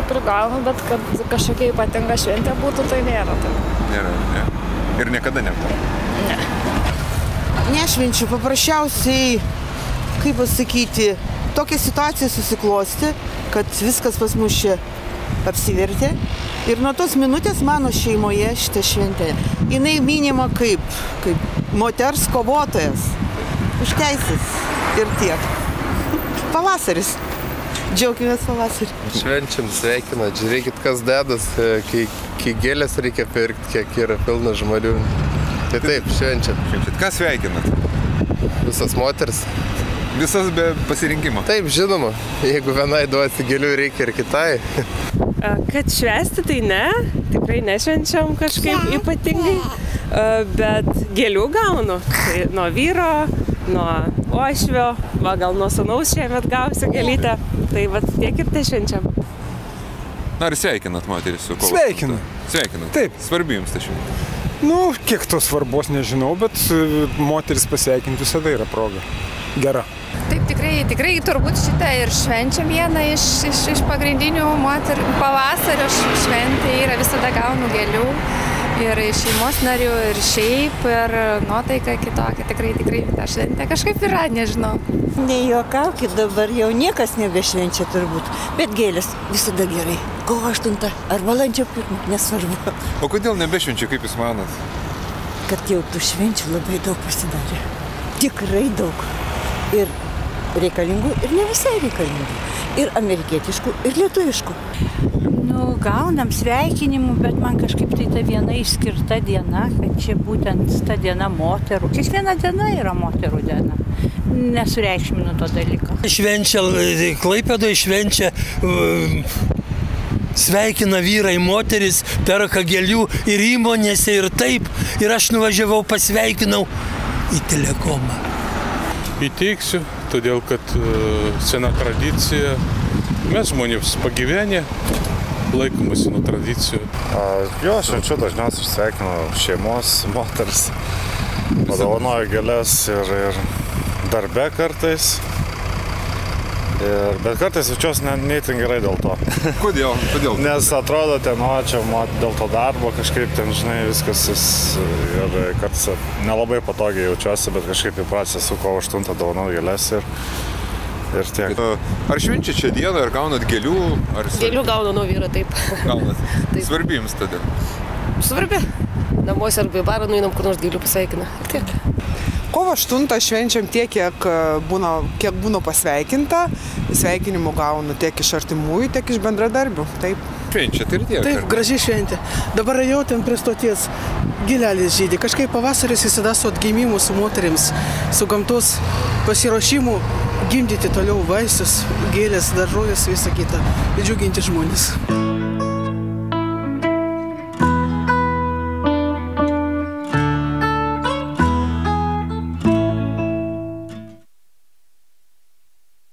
prigaunu, bet kad kažkokia ypatinga šventė būtų, tai nėra. Tai. Nėra, ne? Ir niekada nebuvo? Ne. Nešvenčiu, paprasčiausiai, kaip pasakyti, tokia situacija susiklosti, kad viskas pas mus čia apsivertė. Ir nuo tos minutės mano šeimoje šitą šventę, jinai minima kaip moters kovotojas. Už teisės ir tiek. Pavasaris. Džiaukimės pavasarį. Švenčiam, sveikinat. Žiūrėkit, kas dedas, kai gėlės reikia pirkti, kiek yra pilna žmonių. Tai taip, švenčiam. Ką sveikinat? Visas moters. Visas be pasirinkimo? Taip, žinoma. Jeigu vienai duosi gėlių, reikia ir kitai. Kad švęsti, tai ne. Tikrai nešvenčiam kažkaip ypatingai. Bet gėlių gaunu. Tai nuo vyro, nuo uošvio, gal nuo sūnaus šiemet gausiu gėlytę. Tai vat tiek ir te švenčiam. Na, ar sveikinat moterį su kovo? Sveikinu. Sveikinat? Taip. Svarbi jums ta šventė? Nu, kiek tos svarbos nežinau, bet moteris pasveikinti visada yra proga. Gera. Taip, tikrai turbūt šitą ir švenčiam vieną iš pagrindinių moterų. Pavasario šventė yra, visada gaunu gėlių. Ir iš šeimos narių, ir šiaip, ir nuotaika kitokia. Tikrai ta šventė kažkaip yra, nežinau. Nejuokaukit, dabar jau niekas nebešvenčia turbūt, bet gėlės visada gerai. Kovo 8 ar balandžio 1, nesvarbu. O kodėl nebešvenčia, kaip jūs manat? Kad jau tų švenčių labai daug pasidarė. Tikrai daug. Ir reikalingų, ir ne visai reikalingų. Ir amerikietiškų, ir lietuviškų. Nu, gaunam sveikinimų, bet man kažkaip tai ta viena išskirta diena, kad čia būtent ta diena moterų. Kiekviena diena yra moterų diena. Nesureikšminu to dalyko. Švenčia, Klaipėdoje švenčia, sveikina vyrai, moteris, perka gėlių ir įmonėse ir taip. Ir aš nuvažiavau, pasveikinau į Telekomą. Įteiksiu, todėl kad sena tradicija. Mes žmonės pagyvenę, laikomasi nuo tradicijų. Jo, švenčiu dažniausiai sveikinu šeimos, moters, padovanoju gėles ir darbe kartais. Bet kartais jaučiuosi neįtin gerai dėl to. Kodėl? Nes atrodo, čia dėl to darbo kažkaip ten, žinai, viskas ir kartais nelabai patogiai jaučiuosi, bet kažkaip įpratęs esu kovo 8 dovanoju gėles ir tiek. Ar švenčia čia dieną, ar gaunat gėlių? Gėlių gaunu nuo vyro, taip. Gaunat. Svarbi jums tada? Svarbi. Namuose arba į barą nueinam, kur nors gėlių pasveikina. Tiek. Kovo 8 švenčiam tiek, kiek būna pasveikinta. Sveikinimų gaunu tiek iš artimųjų, tiek iš bendradarbių. Taip. Švenčia tai ir tiek. Taip, graži šventė. Dabar jau ten prie stoties gėlelės žydi. Kažkaip pavasaris visada su atgimimu su moterims, su gamtos pasiruošimu gimdyti toliau vaisius, gėlės, daržovės, visą kitą. Ir džiuginti žmonės.